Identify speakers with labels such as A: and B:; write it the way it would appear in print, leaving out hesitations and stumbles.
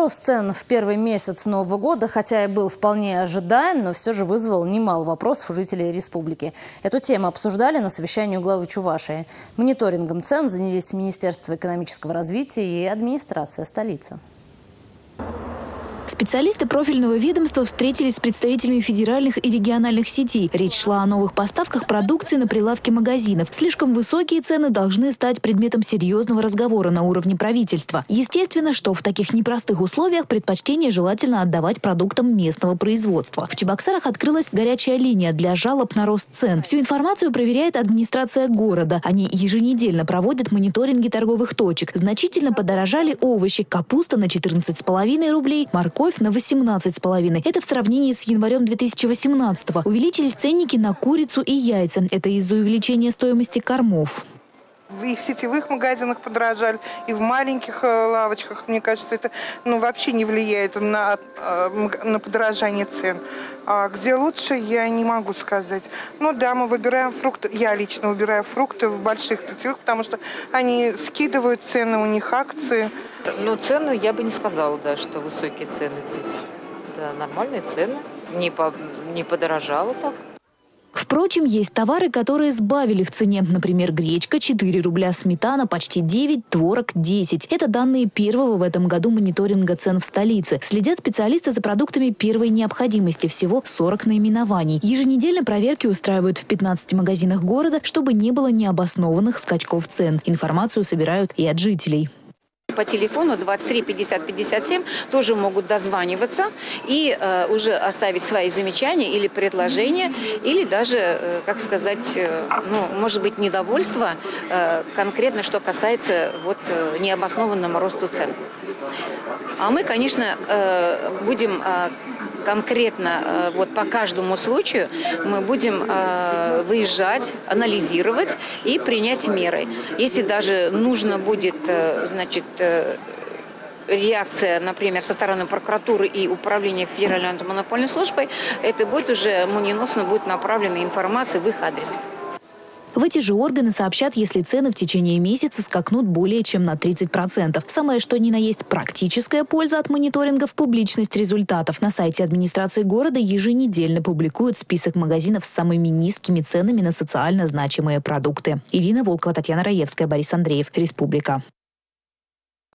A: Рост цен в первый месяц Нового года, хотя и был вполне ожидаем, но все же вызвал немало вопросов у жителей республики. Эту тему обсуждали на совещании у главы Чувашии. Мониторингом цен занялись Министерство экономического развития и администрация столицы.
B: Специалисты профильного ведомства встретились с представителями федеральных и региональных сетей. Речь шла о новых поставках продукции на прилавки магазинов. Слишком высокие цены должны стать предметом серьезного разговора на уровне правительства. Естественно, что в таких непростых условиях предпочтение желательно отдавать продуктам местного производства. В Чебоксарах открылась горячая линия для жалоб на рост цен. Всю информацию проверяет администрация города. Они еженедельно проводят мониторинги торговых точек. Значительно подорожали овощи. Капуста на 14,5 рублей, морковь на 18,5. Это в сравнении с январем 2018-го. Увеличились ценники на курицу и яйца. Это из-за увеличения стоимости кормов.
C: И в сетевых магазинах подорожали, и в маленьких лавочках. Мне кажется, это вообще не влияет на подорожание цен. А где лучше, я не могу сказать. Да, мы выбираем фрукты. Я лично выбираю фрукты в больших сетевых, потому что они скидывают цены, у них акции.
D: Цены я бы не сказала, да, что высокие цены здесь. Да, нормальные цены. Не подорожало так.
B: Впрочем, есть товары, которые сбавили в цене. Например, гречка – 4 рубля, сметана – почти 9, творог – 10. Это данные первого в этом году мониторинга цен в столице. Следят специалисты за продуктами первой необходимости. Всего 40 наименований. Еженедельно проверки устраивают в 15 магазинах города, чтобы не было необоснованных скачков цен. Информацию собирают и от жителей.
E: По телефону 23 50 57 тоже могут дозваниваться и уже оставить свои замечания или предложения, или даже, может быть, недовольство конкретно, что касается необоснованного росту цен. А мы, конечно, будем конкретно по каждому случаю мы будем выезжать, анализировать и принять меры. Если даже нужно будет, реакция, например, со стороны прокуратуры и управления Федеральной антимонопольной службой, это будет уже молниеносно будет направлена информация в их адрес.
B: В эти же органы сообщат, если цены в течение месяца скакнут более чем на 30%. Самое что ни на есть практическая польза от мониторингов – публичность результатов. На сайте администрации города еженедельно публикуют список магазинов с самыми низкими ценами на социально значимые продукты. Ирина Волкова, Татьяна Раевская, Борис Андреев. Республика.